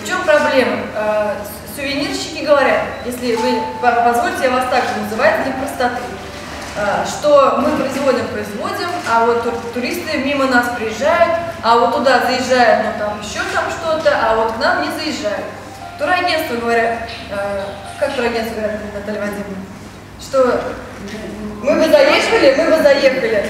чем проблема? Сувенирщики говорят, если вы позволите, я вас так же называю для простоты, что мы производим, а вот туристы мимо нас приезжают, а вот туда заезжают, ну там еще там что-то, а вот к нам не заезжают. Турагентство говорят, как турагентство говорят, Наталья Вадимовна, что мы бы заехали,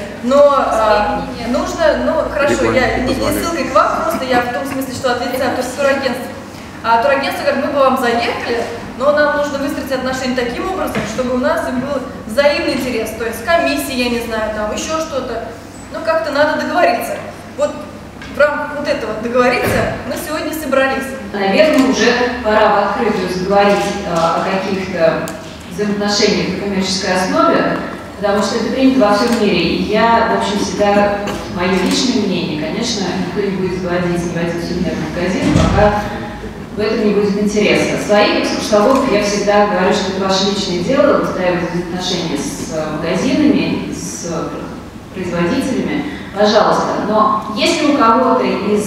но нужно, ну хорошо, я не ссылкой к вам, просто я в том смысле, что от лица турагентства. А турагентство говорит, мы бы вам заехали, но нам нужно выстроить отношения таким образом, чтобы у нас был взаимный интерес, то есть комиссии, я не знаю, там еще что-то, ну как-то надо договориться. Вот в рамках вот этого договориться мы сегодня собрались. Наверное, уже пора в открытую заговорить о каких-то взаимоотношениях на коммерческой основе, потому что это принято во всем мире. И я, в общем, всегда, мое личное мнение, конечно, никто не будет заводить сувенирный магазин, пока в этом не будет интереса. Своих экскурсоводов я всегда говорю, что это ваше личное дело, выстраивать отношения с магазинами, с производителями, пожалуйста. Но если у кого-то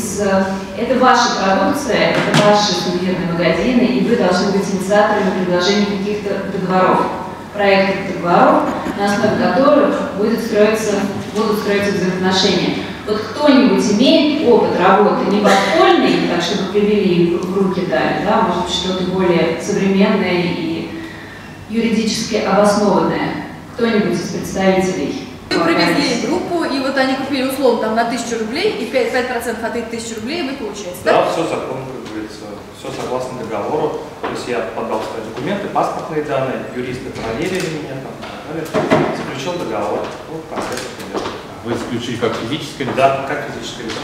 это ваша продукция, это ваши сувенирные магазины, и вы должны быть инициаторами предложения каких-то договоров, проектов договоров, на основе которых будут строиться взаимоотношения. Вот кто-нибудь имеет опыт работы не подпольный, так чтобы привели в руки дали, да, может быть, что-то более современное и юридически обоснованное. Кто-нибудь из представителей? Мы привезли группу, и вот они купили условно там на 1000 рублей, и 5% от этих 1000 рублей вы получаете, да? Да, все законно, как говорится, все согласно договору. То есть я подал свои документы, паспортные данные, юристы проверили меня, там, заключил договор. Вот конкретно пример. Вы заключили как физическое лицо? Да, как физическое лицо.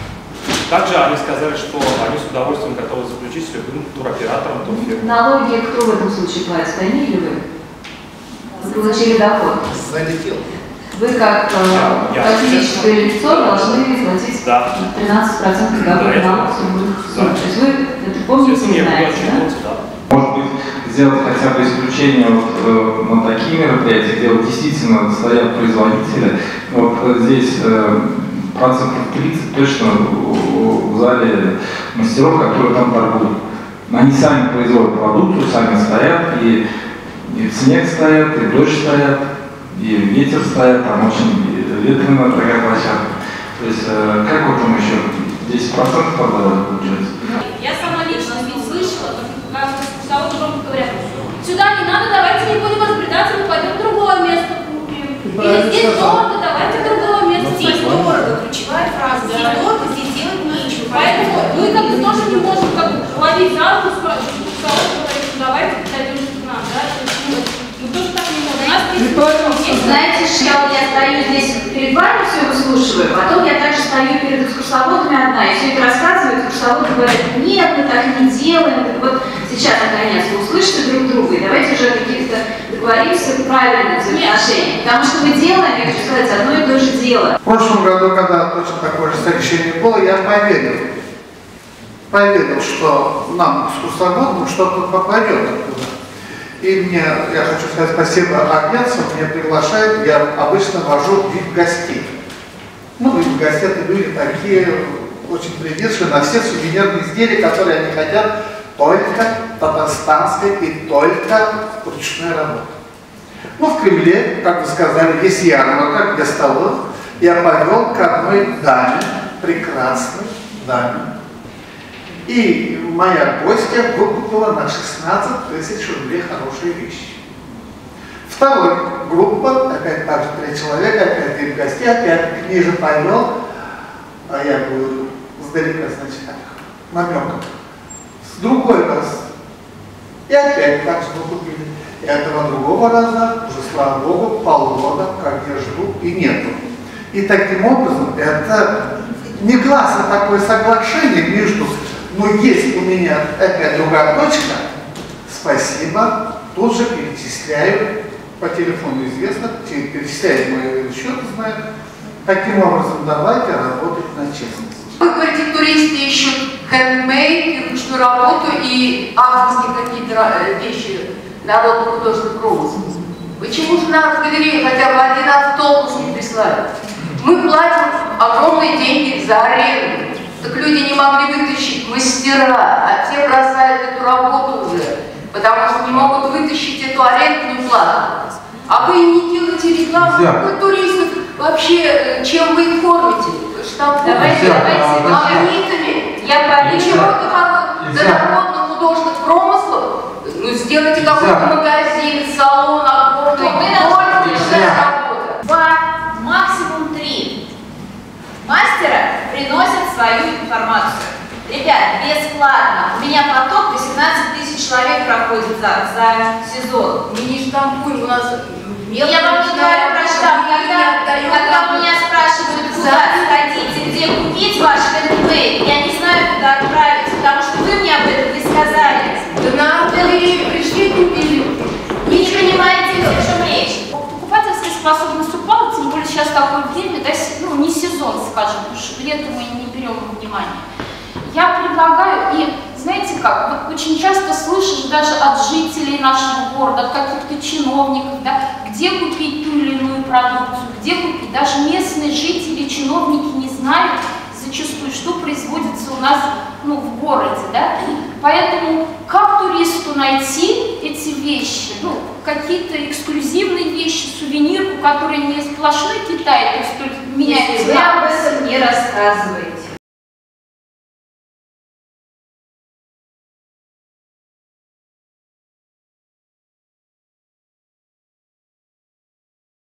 Также они сказали, что они с удовольствием готовы заключить с любым туроператором, турфирмой. Налоги кто в этом случае платит? Они или вы? Вы получили доход? Залетел. Вы как физическое лицо должны платить 13% годовых налогов. То есть вы это помните и знаете, да? Может быть, сделать хотя бы исключение вот, на такие мероприятия, где вот действительно стоят производители. Вот здесь процентов 30 точно в зале мастеров, которые там торгуют. Они сами производят продукцию, сами стоят, и снег стоят, и дождь стоят, и ветер стоят, там очень ветреная такая площадка. То есть как вот там еще 10% продавать получается? Я сама лично слышала, как экскурсоводы громко говорят, сюда не надо, давайте не будем разбредаться, мы пойдем в другое место купим. Или здесь дорого, давайте в другое место. Здесь дорого, ключевая фраза, здесь дорого, здесь делать нечего. Поэтому мы как бы тоже не можем ловить за руку, экскурсоводы говорят, давайте дойдем к нам, да? Мы тоже так не можем. Знаете, я стою здесь перед вами, все выслушиваю, потом я также стою перед экскурсоводами одна, и все это рассказываю, экскурсоводы говорят, нет, мы так не делаем. Так вот, сейчас, наконец, вы услышите друг друга, и давайте уже каких-то договоримся правильных взаимоотношениях. Потому что мы делаем, я хочу сказать, одно и то же дело. В прошлом году, когда точно такое же совещание было, я поверил, что нам, экскурсоводам, что-то попадет оттуда. И я хочу сказать спасибо агентству, меня приглашают, я обычно вожу VIP-гостей. Ну, VIP-гости это люди такие, очень приведшие на все сувенирные изделия, которые они хотят, только татарстанской и только ручной работы. Ну, в Кремле, как вы сказали, есть ярмарка, где столы. Я повел к одной даме, прекрасной даме. И моя гостья выкупила на 16 тысяч рублей хорошие вещи. Вторая группа, опять так же 3 человека, опять 3 гостей, опять к ней же повел, а я говорю, сдалека, значит, так, намеком. С другой раз. И опять так же выкупили. И этого другого раза, уже, слава Богу, полгода, как я жду, и нету. И таким образом, это негласно такое соглашение между... Но есть у меня опять другая точка, спасибо, тут же перечисляю, по телефону известно, перечисляют мои счеты, знают. Таким образом, давайте работать на честность. Вы говорите, туристы ищут хендмейд, ручную работу и авторские какие-то вещи народно-художественных промыслов. Почему же нам в галерее хотя бы один автобус не прислали? Мы платим огромные деньги за аренду. Так люди не могли вытащить мастера, а те бросают эту работу уже, потому что не могут вытащить эту арендную плату. А вы не делаете рекламу для туристов. Вообще, чем вы их кормите? Давайте, магнитами. Донародных художественных промыслов. Ну, сделайте какой-то магазин, салон, оборудование. Два, максимум 3 мастера приносят свою информацию. Ребят, бесплатно. У меня поток 18 тысяч человек проходит за сезон. Мы не штампуем, у нас... Я вам не говорю про штамп. Когда меня спрашивают, куда сходить и где купить ваш хендмейд, я не знаю, куда отправить, потому что вы мне об этом не сказали. Да на галерею пришли, купили. Вы не понимаете, о чем речь. Покупательская способность упала, тем более сейчас такое время, да, ну, не сезон, скажем, потому что лето мы не берем во внимание. Я предлагаю, и знаете как, вот очень часто слышишь даже от жителей нашего города, от каких-то чиновников, да, где купить ту или иную продукцию, где купить. Даже местные жители, чиновники не знают зачастую, что производится у нас, ну, в городе, да. Поэтому как туристу найти эти вещи, ну, какие-то эксклюзивные вещи, сувенирку, которые не сплошной Китай, то есть только меняется. Вы об этом не рассказываете.